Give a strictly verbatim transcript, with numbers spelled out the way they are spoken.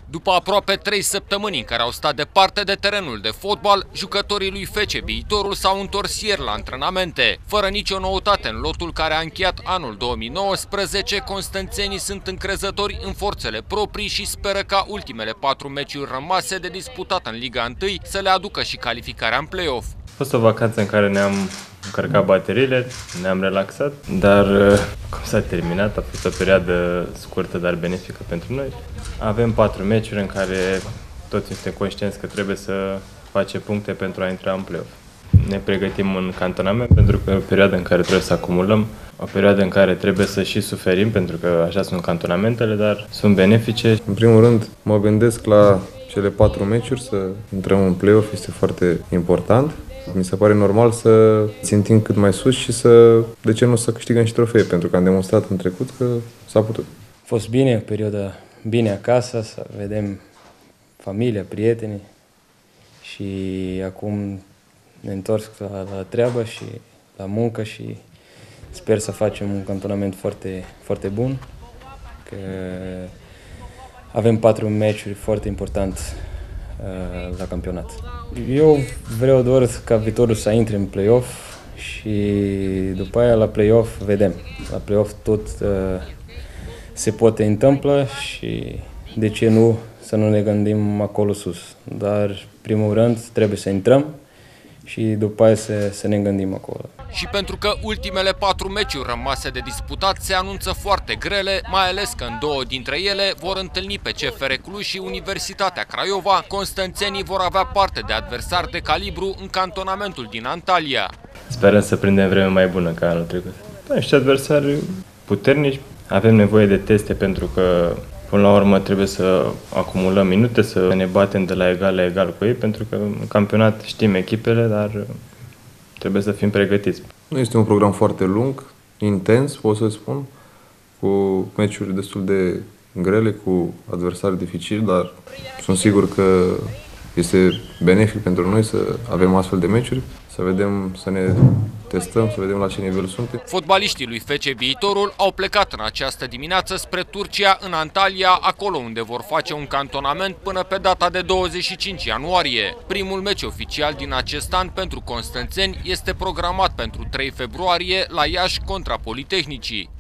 După aproape trei săptămâni în care au stat departe de terenul de fotbal, jucătorii lui F C Viitorul s-au întors ieri la antrenamente. Fără nicio noutate în lotul care a încheiat anul două mii nouăsprezece, constanțenii sunt încrezători în forțele proprii și speră ca ultimele patru meciuri rămase de disputat în Liga unu să le aducă și calificarea în play-off. A fost o vacanță în care ne-am încărcat bateriile, ne-am relaxat, dar cum s-a terminat, a fost o perioadă scurtă, dar benefică pentru noi. Avem patru meciuri în care toți suntem conștienți că trebuie să facem puncte pentru a intra în play-off. Ne pregătim în cantonament pentru că e o perioadă în care trebuie să acumulăm, o perioadă în care trebuie să și suferim, pentru că așa sunt cantonamentele, dar sunt benefice. În primul rând, mă gândesc la cele patru meciuri, să intrăm în play-off este foarte important. Mi se pare normal să țintim cât mai sus și să, de ce nu, să câștigăm și trofee, pentru că am demonstrat în trecut că s-a putut. A fost bine, o perioadă bine acasă, să vedem familia, prietenii și acum ne întorc la, la treabă și la muncă și sper să facem un cantonament foarte, foarte bun, că avem patru meciuri foarte importante la campionat. Eu vreau doar ca Viitorul să intre în play-off și după aia la play-off vedem. La play-off tot uh, se poate întâmpla și de ce nu să nu ne gândim acolo sus. Dar primul rând trebuie să intrăm și după aia să, să ne gândim acolo. Și pentru că ultimele patru meciuri rămase de disputat se anunță foarte grele, mai ales că în două dintre ele vor întâlni pe C F R Cluj și Universitatea Craiova, constanțenii vor avea parte de adversari de calibru în cantonamentul din Antalya. Sperăm să prindem vreme mai bună ca anul trecut. Niște adversari puternici, avem nevoie de teste pentru că până la urmă trebuie să acumulăm minute, să ne batem de la egal la egal cu ei, pentru că în campionat știm echipele, dar trebuie să fim pregătiți. Nu este un program foarte lung, intens, pot să spun, cu meciuri destul de grele, cu adversari dificili, dar sunt sigur că este benefic pentru noi să avem astfel de meciuri, să vedem, să ne testăm, să vedem la ce nivel suntem. Fotbaliștii lui F C Viitorul au plecat în această dimineață spre Turcia, în Antalya, acolo unde vor face un cantonament până pe data de douăzeci și cinci ianuarie. Primul meci oficial din acest an pentru constanțeni este programat pentru trei februarie la Iași contra Politehnicii.